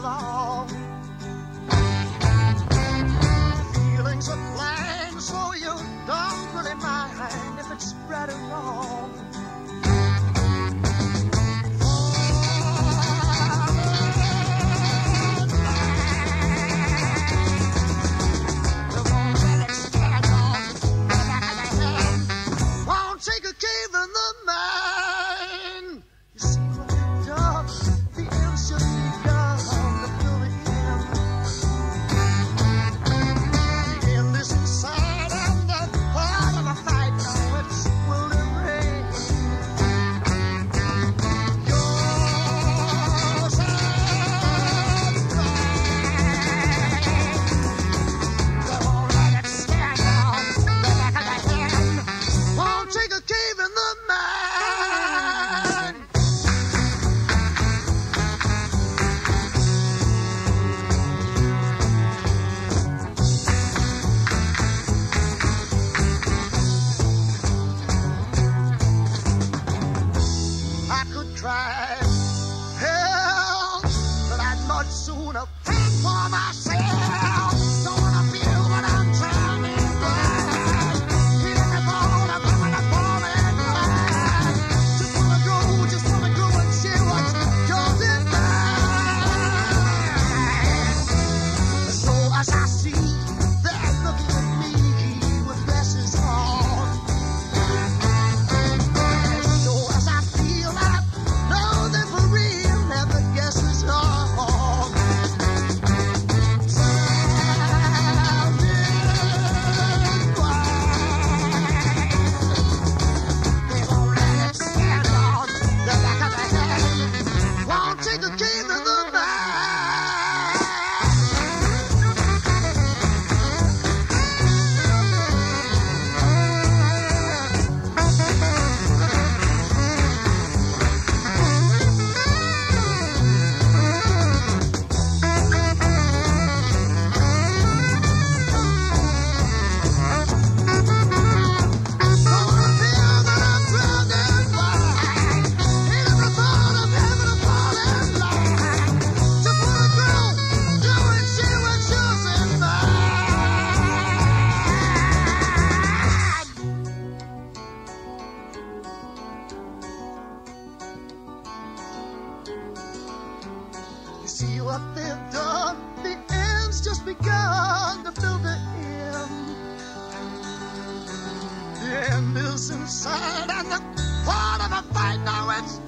along. Feelings are blind, so you don't really mind if it's right or wrong. Take a cave in the mine. You see what it does? The end should be done to fill the end. The end is inside and the part of the fight. Now it's will and rain. Yours and mine. They won't let it stand on the back of the hand. Won't take a cave in the mine. I could try hell, but I'd much sooner pay for myself. Don't wanna feel what I'm trying to do. Hitting the ball, I'm coming up falling back. Just wanna go and see what's yours and mine. So as I see they're looking at me with glasses on. So as I feel I know they're for real, never guesses wrong. Tell me why they won't let it stand on the back of the head. Won't take a cave in the mine. You see what they've done? The end's just begun to build the end. The end is inside and the part of the fight now it's